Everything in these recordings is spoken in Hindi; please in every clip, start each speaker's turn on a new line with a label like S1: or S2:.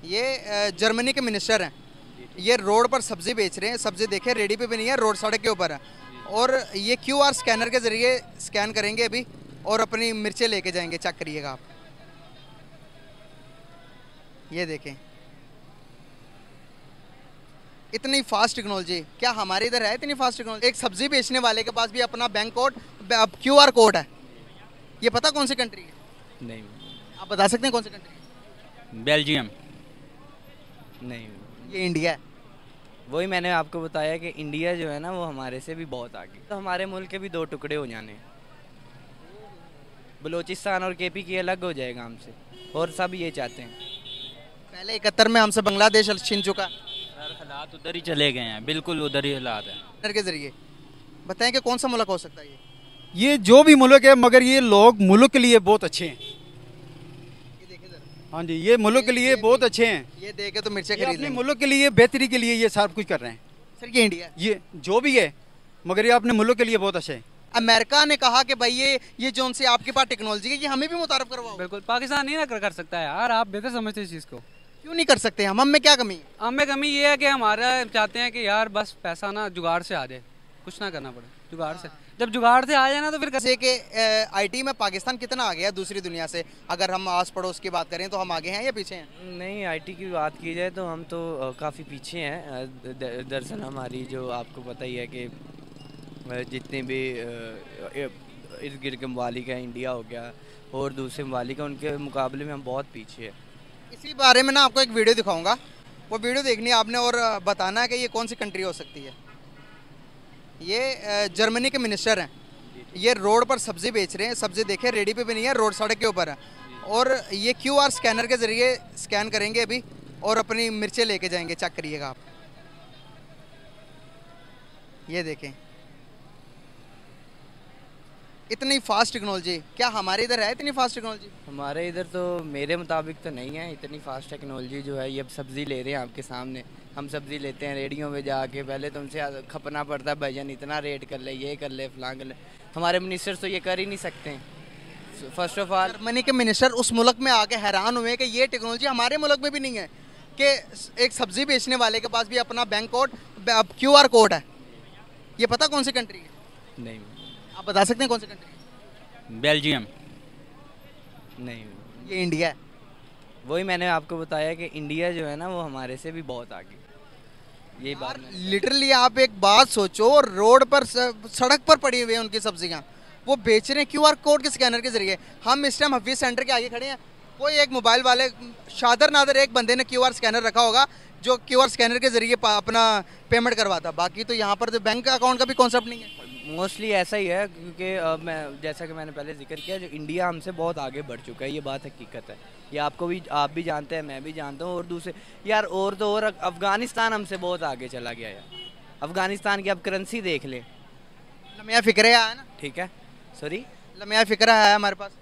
S1: ये जर्मनी के मिनिस्टर हैं। ये रोड पर सब्जी बेच रहे हैं। सब्जी देखे रेडी पे भी नहीं है, रोड सड़क के ऊपर है। और ये क्यूआर स्कैनर के ज़रिए स्कैन करेंगे अभी और अपनी मिर्चें लेके जाएंगे। चेक करिएगा आप, ये देखें इतनी फास्ट टेक्नोलॉजी। क्या हमारे इधर है इतनी फास्ट टेक्नोलॉजी? एक सब्जी बेचने वाले के पास भी अपना बैंक कोड, क्यूआर कोड है। ये पता कौन सी कंट्री है?
S2: नहीं।
S1: आप बता सकते हैं कौन सी कंट्री?
S2: बेल्जियम। नहीं,
S1: ये इंडिया है।
S2: वही मैंने आपको बताया कि इंडिया जो है ना वो हमारे से भी बहुत आगे। तो हमारे मुल्क के भी दो टुकड़े हो जाने, बलूचिस्तान और केपी की अलग हो जाएगा हमसे, और सब ये चाहते हैं।
S1: पहले 71 में हमसे बांग्लादेश छीन चुका।
S3: सर हालात उधर ही चले गए हैं, बिल्कुल उधर ही हालात हैं।
S1: के जरिए बताएं कि कौन सा मुल्क हो सकता है
S4: ये जो भी मुल्क है, मगर ये लोग मुल्क के लिए बहुत अच्छे हैं।
S1: ये देखें जरा।
S4: हाँ जी, ये मुल्क के लिए बहुत अच्छे हैं।
S1: ये देखे तो मिर्चें
S4: ये
S1: खरीद
S4: अपने
S1: लेंगे।
S4: मुल्क के लिए बेहतरी के लिए ये सब कुछ कर रहे हैं।
S1: सर ये इंडिया है।
S4: ये जो भी है, मगर ये अपने मुल्क के लिए बहुत अच्छे हैं।
S1: अमेरिका ने कहा कि भाई ये जो उनसे आपके पास टेक्नोलॉजी है ये हमें भी मुतारफ करवाओ।
S5: बिल्कुल, पाकिस्तान नहीं ना कर सकता है यार, आप बेहतर समझते हैं इस चीज़ को।
S1: क्यों नहीं कर सकते? हम में क्या कमी है?
S5: हमें कमी ये है कि हमारा चाहते हैं कि यार बस पैसा ना जुगाड़ से आ जाए, कुछ ना करना पड़े जुगाड़ से। जब जुगाड़ से आ जाए ना तो फिर
S1: जैसे कि आईटी में पाकिस्तान कितना आगे है दूसरी दुनिया से? अगर हम आस पड़ोस की बात करें तो हम आगे हैं या पीछे हैं?
S2: नहीं, आईटी की बात की जाए तो हम तो काफ़ी पीछे हैं। दरअसल हमारी जो आपको पता ही है कि जितने भी इर्द गिर्द के ममालिक हैं, इंडिया हो गया और दूसरे ममालिक हैं, उनके मुकाबले में हम बहुत पीछे हैं।
S1: इसी बारे में ना आपको एक वीडियो दिखाऊंगा, वो वीडियो देखनी है आपने और बताना है कि ये कौन सी कंट्री हो सकती है। ये जर्मनी के मिनिस्टर हैं। ये रोड पर सब्जी बेच रहे हैं। सब्जी देखे रेडी पे भी नहीं है, रोड सड़क के ऊपर है। और ये क्यूआर स्कैनर के ज़रिए स्कैन करेंगे अभी और अपनी मिर्चें लेके जाएंगे। चेक करिएगा आप, ये देखें इतनी फास्ट टेक्नोलॉजी। क्या हमारे इधर है इतनी फास्ट टेक्नोलॉजी?
S2: हमारे इधर तो मेरे मुताबिक तो नहीं है इतनी फास्ट टेक्नोलॉजी। जो है ये अब सब्ज़ी ले रहे हैं आपके सामने, हम सब्ज़ी लेते हैं रेडियो में जाके, पहले तो उनसे खपना पड़ता है भाईजान इतना रेट कर ले, ये कर ले, फलां कर ले। हमारे मिनिस्टर तो ये कर ही नहीं सकते हैं। फर्स्ट ऑफ ऑल
S1: जर्मनी के मिनिस्टर उस मुल्क में आके हैरान हुए कि ये टेक्नोलॉजी हमारे मुल्क में भी नहीं है, कि एक सब्जी बेचने वाले के पास भी अपना बैंक कोड, क्यूआर कोड है। ये पता कौन सी कंट्री है?
S2: नहीं।
S1: आप बता सकते हैं कौन सी कंट्री?
S3: बेल्जियम।
S2: नहीं,
S1: ये इंडिया है।
S2: वही मैंने आपको बताया कि इंडिया जो है ना वो हमारे से भी बहुत आगे। यही बात
S1: लिटरली आप एक बात सोचो, रोड पर सड़क पर पड़ी हुई है उनकी सब्जियां, वो बेच रहे हैं क्यूआर कोड के स्कैनर के जरिए। हम इस टाइम हफीज सेंटर के आगे खड़े हैं, कोई एक मोबाइल वाले शादर नादर एक बंदे ने क्यूआर स्कैनर रखा होगा जो क्यूआर स्कैनर के जरिए अपना पेमेंट करवाता। बाकी तो यहाँ पर तो बैंक अकाउंट का भी कॉन्सेप्ट नहीं है।
S2: मोस्टली ऐसा ही है, क्योंकि मैं जैसा कि मैंने पहले जिक्र किया, जो इंडिया हमसे बहुत आगे बढ़ चुका है, ये बात हकीकत है। ये आपको भी, आप भी जानते हैं, मैं भी जानता हूँ। और दूसरे यार और तो और अफ़गानिस्तान हमसे बहुत आगे चला गया यार। अफ़गानिस्तान की आप करेंसी देख लें।
S1: लम्या फ़िक्रा है ना?
S2: ठीक है, सॉरी,
S1: लम्या फ़िक्रा है हमारे पास।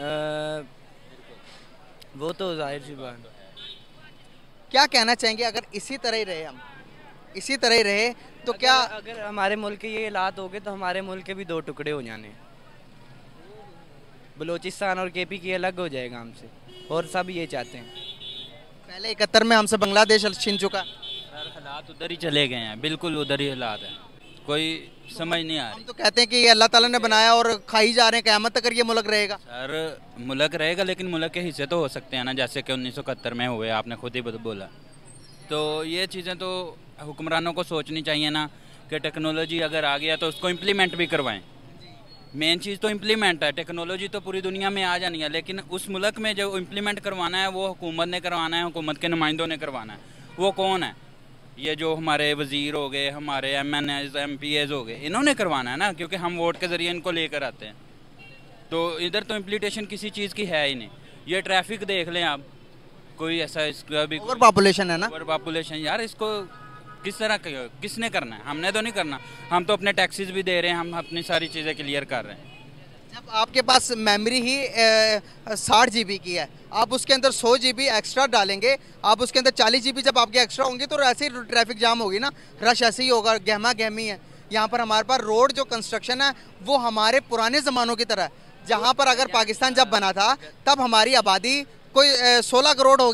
S2: वो तो जाहिर सी बात।
S1: क्या कहना चाहेंगे अगर इसी तरह ही रहे, हम इसी तरह ही रहे तो क्या?
S2: अगर हमारे मुल्क के ये हालात हो गए तो हमारे मुल्क के भी दो टुकड़े हो जाने, बलूचिस्तान और केपी की अलग हो जाएगा हमसे, और सब ये चाहते हैं।
S1: पहले 71 में हमसे बांग्लादेश छीन चुका।
S3: सर हालात उधर ही चले गए हैं, बिल्कुल उधर ही हालात हैं, कोई समझ नहीं आ
S1: हम
S3: रही।
S1: तो कहते हैं कि ये अल्लाह ताला ने बनाया और खाई जा रहे हैं, क़यामत तक ये मुल्क रहेगा।
S3: सर मुल्क रहेगा लेकिन मुल्क के हिस्से तो हो सकते हैं ना, जैसे कि 1971 में हुए, आपने खुद ही बोला। तो ये चीज़ें तो हुक्मरानों को सोचनी चाहिए ना कि टेक्नोलॉजी अगर आ गया तो उसको इम्प्लीमेंट भी करवाएं। मेन चीज़ तो इम्प्लीमेंट है, टेक्नोलॉजी तो पूरी दुनिया में आ जानी है, लेकिन उस मुल्क में जो इम्प्लीमेंट करवाना है वो हुकूमत ने करवाना है, हुकूमत के नुमाइंदों ने करवाना है। वो कौन है? ये जो हमारे वज़ीर हो गए, हमारे MNAs MPAs हो गए, इन्होंने करवाना है ना, क्योंकि हम वोट के ज़रिए इनको लेकर आते हैं। तो इधर तो इम्प्लीटेशन किसी चीज़ की है ही नहीं। ये ट्रैफिक देख लें आप, कोई ऐसा इसका भी
S1: ओवर पॉपुलेशन है ना?
S3: ओवर पॉपुलेशन यार, इसको किस तरह किसने करना है? हमने तो नहीं करना, हम तो अपने टैक्सेस भी दे रहे हैं, हम अपनी सारी चीज़ें क्लियर कर रहे हैं।
S1: जब आपके पास मेमोरी ही 60 GB की है, आप उसके अंदर 100 GB एक्स्ट्रा डालेंगे, आप उसके अंदर 40 GB जब आपके एक्स्ट्रा होंगे तो ऐसे ही ट्रैफिक जाम होगी ना, रश ऐसे ही होगा, गहमा गहमी है। यहाँ पर हमारे पास रोड जो कंस्ट्रक्शन है वो हमारे पुराने ज़मानों की तरह है, जहाँ पर अगर पाकिस्तान जब बना था तब हमारी आबादी कोई 16 करोड़ होगी,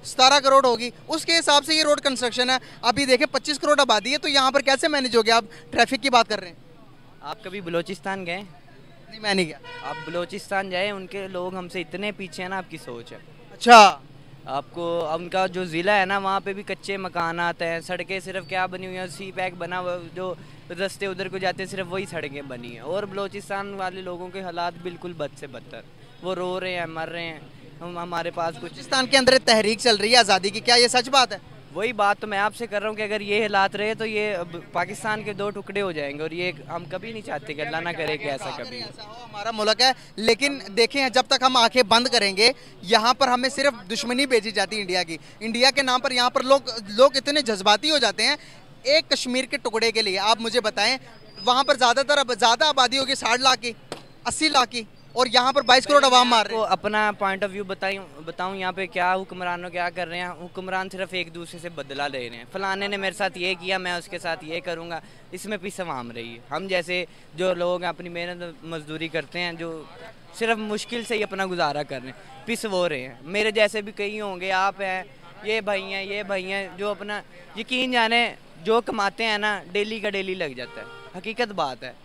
S1: 17 करोड़ होगी, उसके हिसाब से ये रोड कंस्ट्रक्शन है। अभी देखें 25 करोड़ आबादी है, तो यहाँ पर कैसे मैनेज हो गया? आप ट्रैफिक की बात कर रहे हैं।
S2: आप कभी बलूचिस्तान गए?
S1: नहीं, मैं नहीं गया।
S2: आप बलूचिस्तान जाए, उनके लोग हमसे इतने पीछे हैं ना, आपकी सोच है।
S1: अच्छा,
S2: आपको उनका जो ज़िला है ना, वहाँ पे भी कच्चे मकान आते हैं, सड़कें सिर्फ क्या बनी हुई हैं, सी पैक बना हुआ, जो रास्ते उधर को जाते हैं सिर्फ वही सड़कें बनी हैं। और बलूचिस्तान वाले लोगों के हालात बिल्कुल बद से बदतर, वो रो रहे हैं, मर रहे हैं। हमारे पास कुछ
S1: बलूचिस्तान के अंदर तहरीक चल रही है आज़ादी की, क्या ये सच बात है?
S2: वही बात तो मैं आपसे कर रहा हूँ कि अगर ये हालात रहे तो ये पाकिस्तान के 2 टुकड़े हो जाएंगे, और ये हम कभी नहीं चाहते कि अल्लाह ना करे कि ऐसा कभी
S1: ऐसा हो। हमारा मुल्क है, लेकिन देखें जब तक हम आंखें बंद करेंगे, यहाँ पर हमें सिर्फ दुश्मनी भेजी जाती है इंडिया की। इंडिया के नाम पर यहाँ पर लोग इतने जज्बाती हो जाते हैं एक कश्मीर के टुकड़े के लिए। आप मुझे बताएं, वहाँ पर ज़्यादा आबादी होगी 60 लाख की, 80 लाख की, और यहाँ पर 22 करोड़ आवाम मार रहे हैं।
S2: अपना पॉइंट ऑफ व्यू बताऊँ यहाँ पे क्या हुक्मरानों क्या कर रहे हैं। हुक्मरान सिर्फ एक दूसरे से बदला ले रहे हैं। फलाने ने मेरे साथ ये किया, मैं उसके साथ ये करूँगा, इसमें पिस आवाम रही है। हम जैसे जो लोग अपनी मेहनत मजदूरी करते हैं, जो सिर्फ मुश्किल से ही अपना गुजारा कर रहे हैं, पिस वो रहे हैं। मेरे जैसे भी कई होंगे, आप हैं, ये भाई हैं जो अपना यकीन जाने जो कमाते हैं ना, डेली का डेली लग जाता है। हकीकत बात है,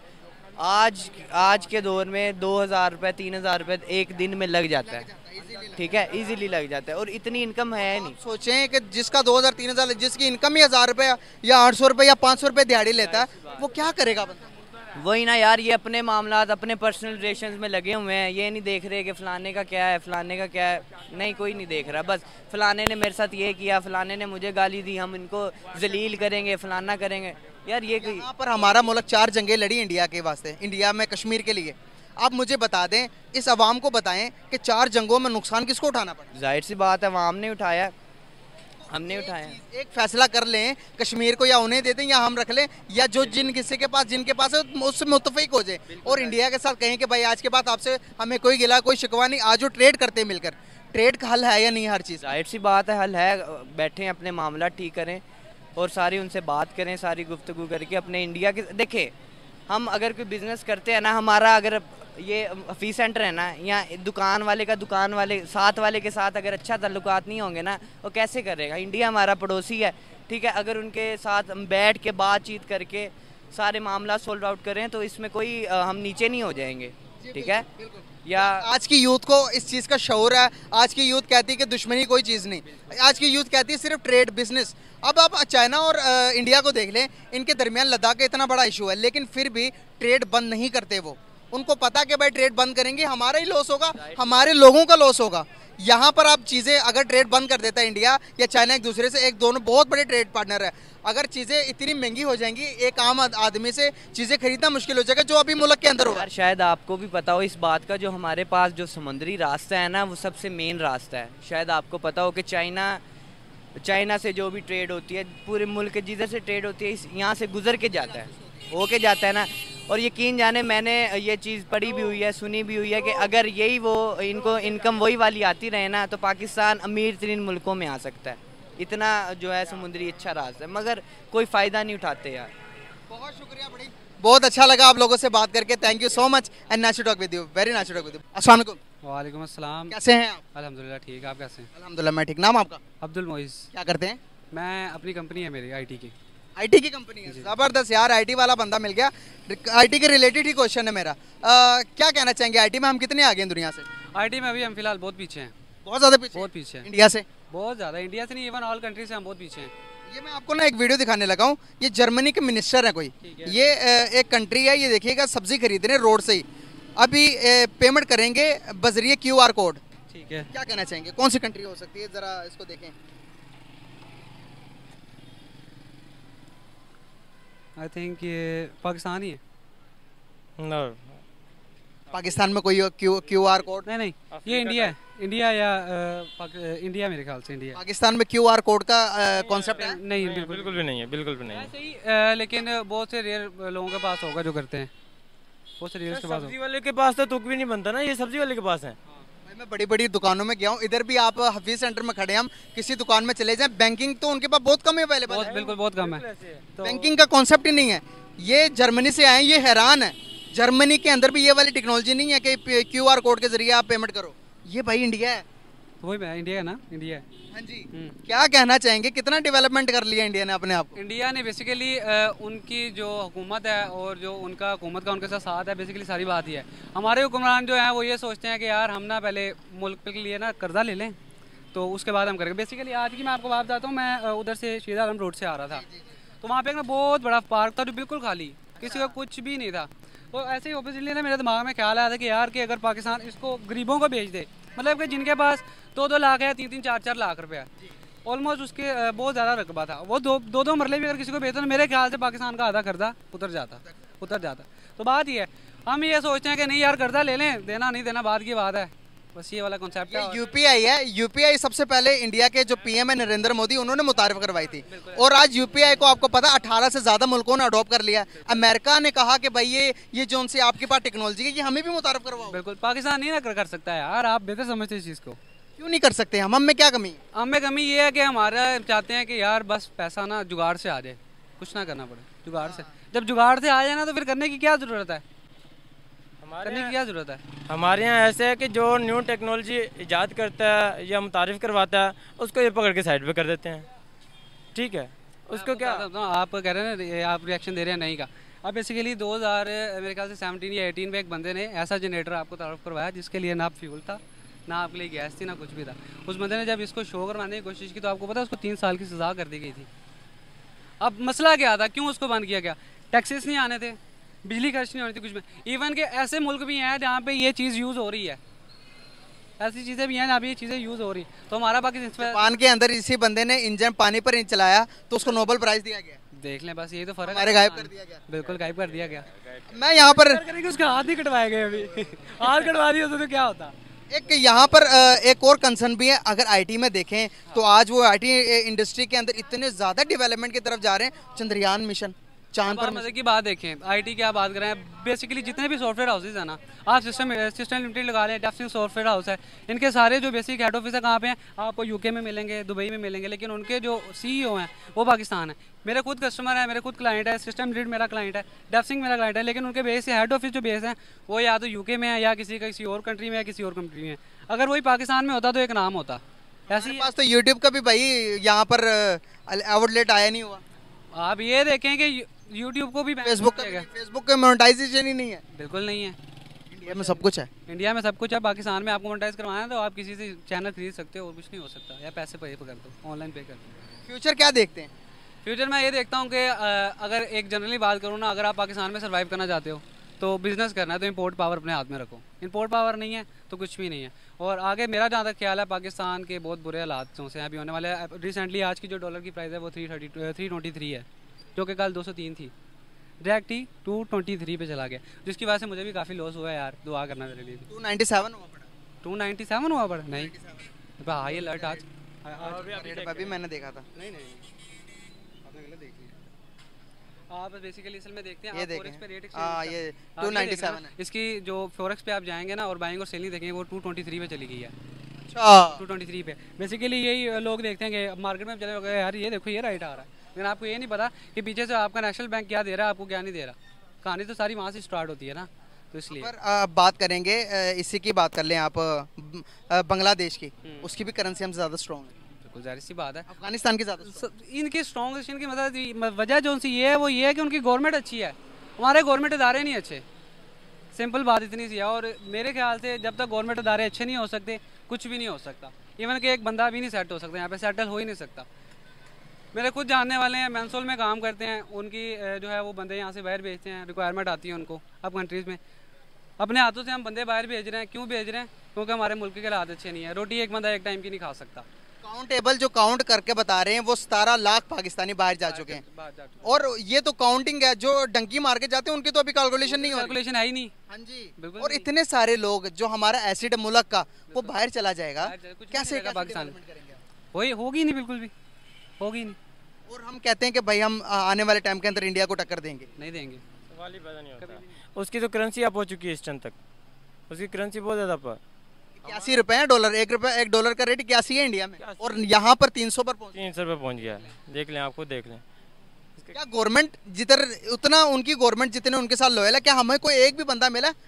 S2: आज के दौर में 2000 रुपये 3000 रुपये एक दिन में लग जाता है, ठीक है, इजीली लग जाता है। और इतनी इनकम है नहीं।
S1: सोचें कि जिसका 2000 3000, जिसकी इनकम ही 1000 रुपये या 800 रुपये या 500 रुपये दिहाड़ी लेता है, वो क्या करेगा बंदा?
S2: वही ना यार, ये अपने मामलात अपने पर्सनल रिलेशंस में लगे हुए हैं। ये नहीं देख रहे कि फलाने का क्या है, फलाने का क्या है। नहीं, कोई नहीं देख रहा। बस फलाने ने मेरे साथ ये किया, फलाने ने मुझे गाली दी, हम इनको जलील करेंगे, फलाना करेंगे। यार ये
S1: यहाँ पर हमारा मुल्क 4 जंगें लड़ी इंडिया के वास्ते, इंडिया में कश्मीर के लिए। आप मुझे बता दें, इस अवाम को बताएं कि 4 जंगों में नुकसान किसको उठाना पड़ा?
S2: जाहिर सी बात है, अवाम ने उठाया, हमने उठाया।
S1: एक फैसला कर लें, कश्मीर को या उन्हें दे दें या हम रख लें, या जो जिनके पास है उससे मुत्तफिक हो जाए, और इंडिया के साथ कहें कि भाई आज के बाद आपसे हमें कोई गिला कोई शिकवा नहीं, आज जो ट्रेड करते हैं मिलकर। ट्रेड का हल है या नहीं? हर चीज़
S2: जाहिर सी बात है, हल है। बैठें, अपने मामला ठीक करें और सारी उनसे बात करें, सारी गुफ्तगू करके अपने इंडिया के। देखें, हम अगर कोई बिज़नेस करते हैं ना, हमारा अगर ये फीस सेंटर है ना, या दुकान वाले साथ वाले के साथ अगर अच्छा ताल्लुकात नहीं होंगे ना, वो कैसे करेगा? इंडिया हमारा पड़ोसी है, ठीक है। अगर उनके साथ हम बैठ के बातचीत करके सारे मामला सोल्व आउट करें तो इसमें कोई हम नीचे नहीं हो जाएंगे, ठीक है। या
S1: आज की यूथ को इस चीज़ का शऊर है। आज की यूथ कहती है कि दुश्मनी कोई चीज़ नहीं, आज की यूथ कहती है सिर्फ ट्रेड बिजनेस। अब आप चाइना और इंडिया को देख लें, इनके दरमियान लद्दाख का इतना बड़ा इशू है, लेकिन फिर भी ट्रेड बंद नहीं करते वो। उनको पता कि भाई ट्रेड बंद करेंगे हमारा ही लॉस होगा, हमारे लोगों का लॉस होगा। यहाँ पर आप चीज़ें अगर ट्रेड बंद कर देता है इंडिया या चाइना, एक दूसरे से, दोनों बहुत बड़े ट्रेड पार्टनर है, अगर चीज़ें इतनी महंगी हो जाएंगी, एक आम आदमी से चीज़ें खरीदना मुश्किल हो जाएगा, जो अभी मुल्क के अंदर होगा।
S2: शायद आपको भी पता हो इस बात का, जो हमारे पास जो समुद्री रास्ता है ना, वो सबसे मेन रास्ता है। शायद आपको पता हो कि चाइना से जो भी ट्रेड होती है, पूरे मुल्क जिधर से ट्रेड होती है, यहाँ से गुजर के जाता है, होके जाता है ना। और यकीन जाने, मैंने ये चीज़ पढ़ी भी हुई है, सुनी भी हुई है कि अगर यही वो इनको इनकम वही वाली आती रहे ना, तो पाकिस्तान अमीर तरीन मुल्कों में आ सकता है। इतना जो है समुद्री अच्छा रास्ता है, मगर कोई फ़ायदा नहीं उठाते यार।
S1: बहुत शुक्रिया, बड़ी बहुत अच्छा लगा आप लोगों से बात करके। Thank you so much and nice to talk with you, very nice to talk with you. अस्सलाम वालेकुम।
S5: वालेकुम अस्सलाम।
S1: कैसे हैं आप?
S5: अल्हम्दुलिल्लाह ठीक, आप कैसे हैं?
S1: अल्हम्दुलिल्लाह मैं ठीक। नाम आपका?
S5: अब्दुल मोइज़।
S1: क्या करते हैं?
S5: मैं अपनी कंपनी है मेरी आईटी की।
S1: आईटी की कंपनी है, ज़बरदस्त यार, आईटी वाला बंदा मिल गया। आईटी के रिलेटेड ही क्वेश्चन है मेरा। क्या कहना चाहेंगे, आईटी में हम कितने आगे हैं दुनिया से?
S5: आईटी में अभी हम फिलहाल बहुत पीछे हैं,
S1: बहुत ज़्यादा पीछे।
S5: बहुत पीछे हैं,
S1: इंडिया से
S5: बहुत ज़्यादा। इंडिया से नहीं, इवन ऑल कंट्री से हम बहुत पीछे हैं।
S1: ये मैं आपको ना एक वीडियो दिखाने लगा हूँ। ये जर्मनी के मिनिस्टर है कोई, ये एक कंट्री है, ये देखिएगा सब्जी खरीद रहे हैं रोड से ही, अभी पेमेंट करेंगे बजरिए QR कोड,
S5: ठीक है।
S1: क्या कहना चाहेंगे, कौन सी कंट्री हो सकती है? ज़रा इसको देखें।
S5: आई थिंक ये पाकिस्तान ही है।
S6: नो,
S1: पाकिस्तान में कोई QR कोड
S5: नहीं, ये इंडिया है। इंडिया या इंडिया, मेरे ख्याल से इंडिया।
S1: पाकिस्तान में QR कोड का कॉन्सेप्ट है?
S5: नहीं,
S6: बिल्कुल भी नहीं है, बिल्कुल भी नहीं है।
S5: ऐसे ही लेकिन बहुत से रेयर लोगों के पास होगा जो करते हैं, बहुत से रेयर के पास।
S6: सब्जी वाले के पास तो तुक भी नहीं बनता ना, ये सब्जी वाले के पास है।
S1: भाई मैं बड़ी बड़ी दुकानों में गया हूँ, इधर भी आप हफीज सेंटर में खड़े हैं, हम किसी दुकान में चले जाएं, बैंकिंग तो उनके पास बहुत कम अवेलेबल है,
S5: बिल्कुल बहुत कम है। तो
S1: बैंकिंग का कॉन्सेप्ट ही नहीं है। ये जर्मनी से आए, ये हैरान है, जर्मनी के अंदर भी ये वाली टेक्नोलॉजी नहीं है कि QR कोड के जरिए आप पेमेंट करो। ये भाई इंडिया है।
S5: वही मैं इंडिया है ना, इंडिया है।
S1: हाँ जी, क्या कहना चाहेंगे, कितना डेवलपमेंट कर लिया इंडिया ने अपने आप को?
S5: इंडिया ने बेसिकली उनकी जो हुकूमत है और जो उनका हुकूमत का उनके साथ साथ है, बेसिकली सारी बात ही है। हमारे हुक्मरान जो हैं वो ये सोचते हैं कि यार हम ना पहले मुल्क के लिए ना कर्जा ले लें, तो उसके बाद हम करेंगे। बेसिकली आज की मैं आपको बात बताता हूँ, मैं उधर से शहीद आलम रोड से आ रहा था, तो वहाँ पे एक ना बहुत बड़ा पार्क था जो बिल्कुल खाली, किसी का कुछ भी नहीं था। तो ऐसे ही ऑब्वियसली ना मेरे दिमाग में ख्याल आया था कि यार कि अगर पाकिस्तान इसको गरीबों को बेच दे, मतलब कि जिनके पास 2-2 लाख है, 3-3, 4-4 लाख रुपया, ऑलमोस्ट उसके बहुत ज़्यादा रकबा था, वो दो मरले भी अगर किसी को बेचता तो मेरे ख्याल से पाकिस्तान का आधा कर्जा उतर जाता। तो बात ये है, हम ये सोचते हैं कि नहीं यार कर्जा ले लें, देना नहीं देना बाद की बात है, बस ये वाला कॉन्सेप्ट है।
S1: यूपीआई है, यूपीआई सबसे पहले इंडिया के जो पीएम है नरेंद्र मोदी, उन्होंने मुतारिफ करवाई थी, और आज यूपीआई को आपको पता 18 से ज्यादा मुल्कों ने अडॉप्ट कर लिया। अमेरिका ने कहा कि भाई ये जो उनसे आपके पास टेक्नोलॉजी है, ये हमें भी मुतारिफ करवाओ।
S5: बिल्कुल, पाकिस्तान नहीं ना कर सकता है यार, आप बेहतर समझते इस चीज़ को।
S1: क्यों नहीं कर सकते हम में क्या कमी है?
S5: हम में कमी ये है कि हमारा चाहते हैं कि यार बस पैसा ना जुगाड़ से आ जाए, कुछ ना करना पड़े, जुगाड़ से। जब जुगाड़ से आ जाए ना तो फिर करने की क्या ज़रूरत है, करने की क्या ज़रूरत है?
S6: हमारे यहाँ ऐसे है कि जो न्यू टेक्नोलॉजी इजाद करता है या मुतारिफ करवाता है, उसको ये पकड़ के साइड पे कर देते हैं। ठीक है, उसको क्या
S5: आप कह रहे हैं ना, आप रिएक्शन दे रहे हैं नहीं का। अब बेसिकली 2000 मेरे ख्याल से 17 या 18 में एक बंदे ने ऐसा जनरेटर आपको तारुफ करवाया जिसके लिए ना फ्यूल था, ना आपके लिए गैस थी, ना कुछ भी था। उस बंदे ने जब इसको शो करवाने की कोशिश की तो आपको पता है उसको 3 साल की सज़ा कर दी गई थी। अब मसला क्या था, क्यों उसको बंद किया गया? टैक्सेस नहीं आने थे, बिजली खर्च नहीं होनी थी कुछ में। इवन के ऐसे मुल्क भी हैं जहाँ पे ये चीज़ यूज़ हो रही है, ऐसी चीज़ें भी हैं जहाँ पे ये चीज़ें यूज़ हो रही। तो हमारा पाकिस्तान
S1: जापान के अंदर इसी बंदे ने इंजन पानी पर नहीं चलाया तो उसको नोबेल प्राइज़ दिया गया।
S5: देख लें, बस यही तो फ़र्क
S1: हमारे गायब कर दिया गया,
S5: बिल्कुल गायब कर दिया गया।
S1: मैं यहाँ पर
S5: उसका हाथ नहीं कटवाए गए अभी हाथ कटवा दिया तो क्या होता।
S1: एक यहाँ पर एक और कंसर्न भी है, अगर आईटी में देखें तो आज वो आईटी इंडस्ट्री के अंदर इतने ज़्यादा डेवलपमेंट की तरफ जा रहे हैं। चंद्रयान मिशन, चांद पर
S5: मजे की बात देखें, आईटी की आप बात कर रहे हैं, बेसिकली जितने भी सॉफ्टवेयर हाउसेज है ना, आप सिस्टम लिमिटेड लगा लें, डेफसिंग सॉफ्टवेयर हाउस है, इनके सारे जो बेसिक हेड ऑफिस है कहाँ पे हैं? आपको यूके में मिलेंगे, दुबई में मिलेंगे, लेकिन उनके जो सीईओ हैं वो पाकिस्तान है। मेरे खुद कस्टमर है, मेरे खुद क्लाइंट है, सिस्टम लिमिटेड मेरा क्लाइंट है, डेफसिंग मेरा क्लाइंट है, लेकिन उनके बेस हेड ऑफिस जो बेस हैं वो या तो यूके में है या किसी और कंट्री में या किसी और कंट्री में। अगर वही पाकिस्तान में होता तो एक नाम होता। ऐसे ही
S1: पास तो यूट्यूब का भी भाई यहाँ पर आउटलेट आया नहीं हुआ।
S5: आप ये देखें कि यूट्यूब को भी
S1: फेसबुक का मोनेटाइजेशन ही नहीं है।
S5: बिल्कुल नहीं है।
S1: इंडिया में सब कुछ है,
S5: इंडिया में सब कुछ है, पाकिस्तान में आपको मोनेटाइज करवाना है तो आप किसी से चैनल खरीद सकते हो और कुछ नहीं हो सकता, या पैसे पे कर दो, ऑनलाइन पे कर दो।
S1: फ्यूचर क्या देखते हैं?
S5: फ्यूचर में ये देखता हूँ कि अगर एक जनरली बात करूँ ना, अगर आप पाकिस्तान में सर्वाइव करना चाहते हो तो बिज़नेस करना है तो इंपोर्ट पावर अपने हाथ में रखो। इंपोर्ट पावर नहीं है तो कुछ भी नहीं है। और आगे मेरा जहाँ तक ख्याल है, पाकिस्तान के बहुत बुरे हालात से अभी होने वाले हैं। रिसेंटली आज की जो डॉलर की प्राइस है वो 323 है, जो कि कल 203 थी, डायरेक्ट ही 223 पे चला गया, जिसकी वजह से मुझे भी काफ़ी लॉस हुआ है यार। दुआ करना मेरे लिए।
S1: 297 हुआ पड़ा।
S5: 297 हुआ पड़ा? नहीं हाई अलर्ट आज
S1: अभी मैंने देखा था।
S5: नहीं आपने गलत देख लिया। आप बेसिकली असल में देखते हैं,
S1: ये
S5: आप
S1: देखें,
S5: फॉरेक्स पे रेट
S1: ये 297 है।
S5: इसकी जो फॉरेक्स पे आप जाएंगे ना और बाइंग और सेलिंग देखेंगे वो 223 पे चली गई है।
S1: अच्छा,
S5: 223 पे बेसिकली यही लोग देखते हैं कि मार्केट में चले गए यार ये देखो ये राइट आ रहा है, लेकिन आपको ये नहीं पता कि पीछे से आपका नेशनल बैंक क्या दे रहा है, आपको क्या नहीं दे रहा। कहानी तो सारी वहाँ से स्टार्ट होती है ना, तो इसलिए।
S1: पर बात करेंगे, इसी की बात कर लें आप, बांग्लादेश की, उसकी भी करेंसी हमसे ज़्यादा स्ट्रॉन्ग है।
S5: बिल्कुल जाहिर सी बात है,
S1: अफगानिस्तान की ज़्यादा।
S5: इनकी स्ट्रॉन्ग की मतलब वजह जो सी ये है वो ये है कि उनकी गवर्नमेंट अच्छी है, हमारे गवर्नमेंट इदारे नहीं अच्छे। सिंपल बात इतनी सी है। और मेरे ख्याल से जब तक गवर्नमेंट इदारे अच्छे नहीं हो सकते कुछ भी नहीं हो सकता। इवन कि एक बंदा भी नहीं सेट हो सकता यहाँ पे, सेटल हो ही नहीं सकता। मेरे खुद जानने वाले हैं, मैंसोल में काम करते हैं, उनकी जो है वो बंदे यहाँ से बाहर भेजते हैं, रिक्वायरमेंट आती है उनको अब कंट्रीज़ में। अपने हाथों से हम बंदे बाहर भेज रहे हैं, क्यों भेज रहे हैं? क्योंकि हमारे मुल्क के हालात अच्छे नहीं है। रोटी एक बंदा एक टाइम की नहीं खा सकता।
S1: काउंटेबल जो काउंट करके बता रहे हैं वो 17 लाख पाकिस्तानी बाहर जा चुके हैं, और ये तो काउंटिंग है, जो डंकी मार के जाते हैं उनकी तो अभी कैलकुलेशन नहीं हो रही।
S5: कैलकुलेशन है ही नहीं।
S1: हाँ जी, बिल्कुल। और इतने सारे लोग जो हमारा एसिड मुल्क का वो बाहर चला जाएगा, कैसे
S5: पाकिस्तान वही होगी नहीं, बिल्कुल भी होगी नहीं।
S1: और हम कहते हैं कि भाई हम आने वाले टाइम के अंदर इंडिया को टक्कर देंगे,
S5: नहीं देंगे।
S6: सवाल ही पैदा नहीं होता। उसकी तो करेंसी अप हो चुकी है इस टाइम तक, उसकी करेंसी बहुत ज़्यादा पर
S1: 81 रुपए है डॉलर, एक डॉलर का रेट 81 है इंडिया में, और यहाँ पर 300 पर
S6: 300 रुपये पहुँच गया है। देख लें, आपको देख लें।
S1: क्या गवर्नमेंट जितना उनकी गवर्नमेंट जितने उनके साथ लॉयल है, क्या हमें कोई एक भी बंदा मिला?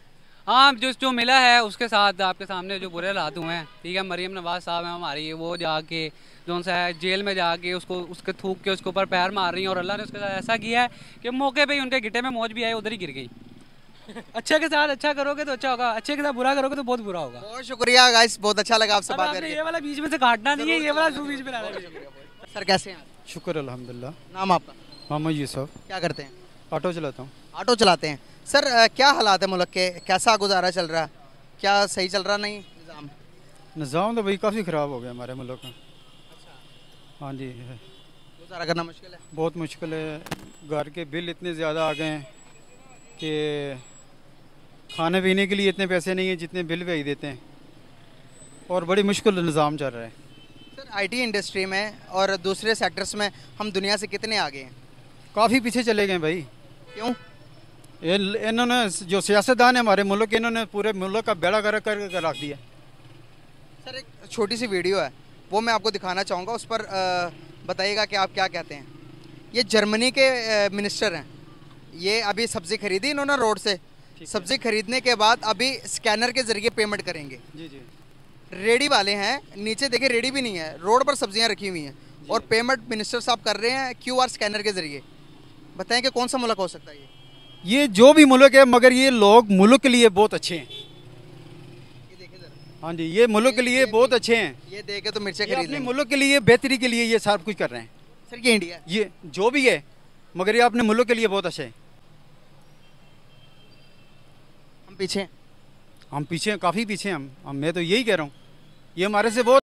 S5: हाँ, जो मिला है उसके साथ आपके सामने जो बुरे हालात हुए हैं, ठीक है। मरीम नवाज साहब हैं हमारी, वो जाके जो सा है जेल में जाके उसके थूक के उसके ऊपर पैर मार रही हैं, और अल्लाह ने उसके साथ ऐसा किया है कि मौके पे ही उनके गिट्टे में मौज भी आई, उधर ही गिर गई। अच्छे के साथ अच्छा करोगे तो अच्छा होगा, अच्छे के साथ बुरा करोगे तो बहुत बुरा होगा।
S1: बहुत शुक्रिया गाइस, बहुत अच्छा लगा आपसे बात करके।
S5: ये वाला बीच में से काटना नहीं है, ये वाला बीच में लाना है।
S1: सर कैसे हैं?
S4: शुक्र अल्हम्दुलिल्लाह।
S1: नाम आपका?
S4: मोहम्मद यूसुफ।
S1: क्या करते हैं?
S4: ऑटो चलाता हूँ।
S1: ऑटो चलाते हैं। सर क्या हालात है मुल्क के, कैसा गुजारा चल रहा है, क्या सही चल रहा नहीं निज़ाम?
S4: निज़ाम तो भाई काफ़ी ख़राब हो गया हमारे मुल्क का। हाँ जी,
S1: गुजारा करना मुश्किल है।
S4: बहुत मुश्किल है। घर के बिल इतने ज़्यादा आ गए हैं कि खाने पीने के लिए इतने पैसे नहीं हैं जितने बिल भेज देते हैं, और बड़ी मुश्किल निज़ाम चल रहा है।
S1: सर आईटी इंडस्ट्री में और दूसरे सेक्टर्स में हम दुनिया से कितने आगे हैं?
S4: काफ़ी पीछे चले गए भाई।
S1: क्यों?
S4: इन्होंने जो सियासतदान है हमारे मुल्क के, इन्होंने पूरे मुल्क का बेड़ा गर्क कर रख दिया।
S1: सर एक छोटी सी वीडियो है, वो मैं आपको दिखाना चाहूँगा, उस पर बताइएगा कि आप क्या कहते हैं। ये जर्मनी के मिनिस्टर हैं, ये अभी सब्ज़ी खरीदी इन्होंने रोड से, सब्ज़ी खरीदने के बाद अभी स्कैनर के ज़रिए पेमेंट करेंगे।
S4: जी जी।
S1: रेडी वाले हैं, नीचे देखिए रेडी भी नहीं है, रोड पर सब्जियां रखी हुई हैं और पेमेंट मिनिस्टर साहब कर रहे हैं क्यूआर स्कैनर के ज़रिए। बताएं कि कौन सा मुल्क हो सकता है
S4: ये जो भी मुल्क है, मगर ये लोग मुल्क के लिए बहुत अच्छे हैं।
S1: ये देखिए जरा,
S4: हाँ जी, ये मुल्क के लिए बहुत अच्छे हैं।
S1: ये देखे तो मिर्चें
S4: ये
S1: खरीद
S4: अपने
S1: लेंगे।
S4: मुल्क के लिए बेहतरी के लिए ये सब कुछ कर रहे हैं।
S1: सर ये इंडिया है।
S4: ये जो भी है, मगर ये अपने मुल्क के लिए बहुत अच्छे हैं।
S1: हम पीछे हैं।
S4: हम पीछे हैं, काफ़ी पीछे हैं हम। मैं तो यही कह रहा हूँ, ये हमारे से बहुत